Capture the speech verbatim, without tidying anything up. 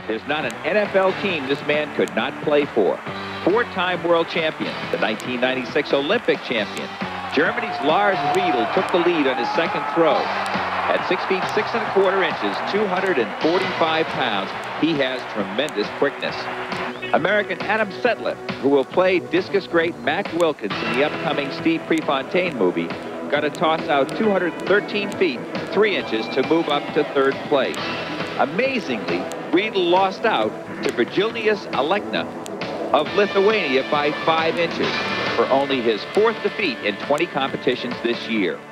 There's not an N F L team this man could not play for. Four-time world champion, the nineteen ninety-six Olympic champion. Germany's Lars Riedel took the lead on his second throw. At six feet six and a quarter inches, two hundred forty-five pounds, he has tremendous quickness. American Adam Setliff, who will play discus great Mac Wilkins in the upcoming Steve Prefontaine movie, got to toss out two hundred thirteen feet, three inches to move up to third place. Amazingly, Riedel lost out to Virgilius Alekna of Lithuania by five inches for only his fourth defeat in twenty competitions this year.